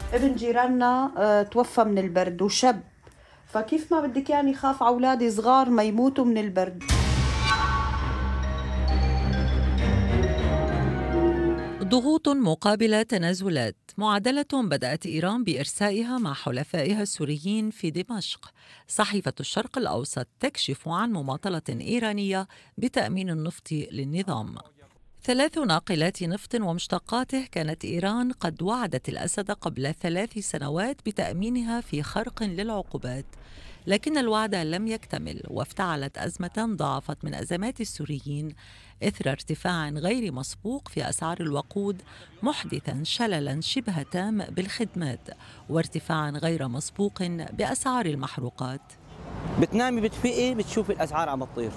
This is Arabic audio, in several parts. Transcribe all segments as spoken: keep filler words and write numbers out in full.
ابن جيراننا آه، توفى من البرد وشب، فكيف ما بدك يعني خاف على اولادي صغار ما يموتوا من البرد. ضغوط مقابل تنازلات. معادلة بدأت إيران بإرسائها مع حلفائها السوريين في دمشق. صحيفة الشرق الأوسط تكشف عن مماطلة إيرانية بتأمين النفط للنظام. ثلاث ناقلات نفط ومشتقاته كانت إيران قد وعدت الأسد قبل ثلاث سنوات بتأمينها في خرق للعقوبات، لكن الوعد لم يكتمل، وافتعلت أزمة ضاعفت من أزمات السوريين إثر ارتفاع غير مسبوق في أسعار الوقود، محدثا شللا شبه تام بالخدمات، وارتفاعا غير مسبوق بأسعار المحروقات. بتنامي بتفيقي بتشوفي الأسعار عم تطير.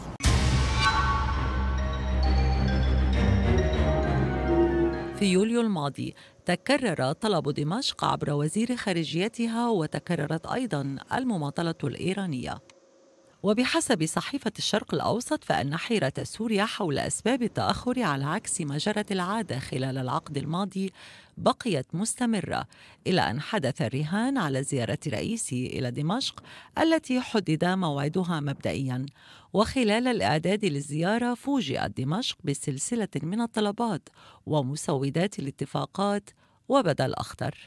في يوليو الماضي تكرر طلب دمشق عبر وزير خارجيتها، وتكررت أيضاً المماطلة الإيرانية. وبحسب صحيفة الشرق الأوسط فإن حيرة سوريا حول أسباب التأخر على عكس ما جرت العادة خلال العقد الماضي بقيت مستمرة، إلى أن حدث الرهان على زيارة رئيسي إلى دمشق التي حدد موعدها مبدئياً. وخلال الإعداد للزيارة فوجئت دمشق بسلسلة من الطلبات ومسودات الاتفاقات وبدا الأخطر.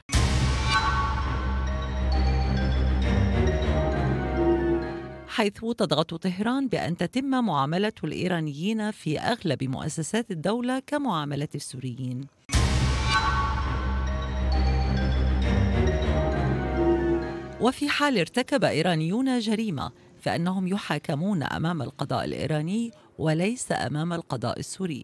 حيث تضغط طهران بأن تتم معاملة الإيرانيين في أغلب مؤسسات الدولة كمعاملة السوريين. وفي حال ارتكب إيرانيون جريمة فإنهم يحاكمون أمام القضاء الإيراني وليس أمام القضاء السوري.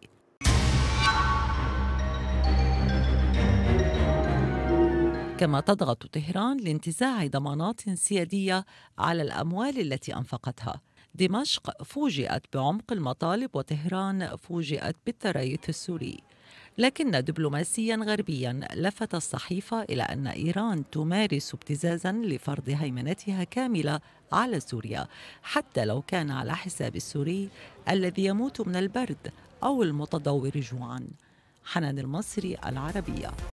كما تضغط طهران لانتزاع ضمانات سيادية على الأموال التي أنفقتها. دمشق فوجئت بعمق المطالب وطهران فوجئت بالتريث السوري. لكن دبلوماسياً غربياً لفت الصحيفة إلى أن إيران تمارس ابتزازاً لفرض هيمنتها كاملة على سوريا، حتى لو كان على حساب السوري الذي يموت من البرد أو المتضور جوعاً. حنان المصري، العربية.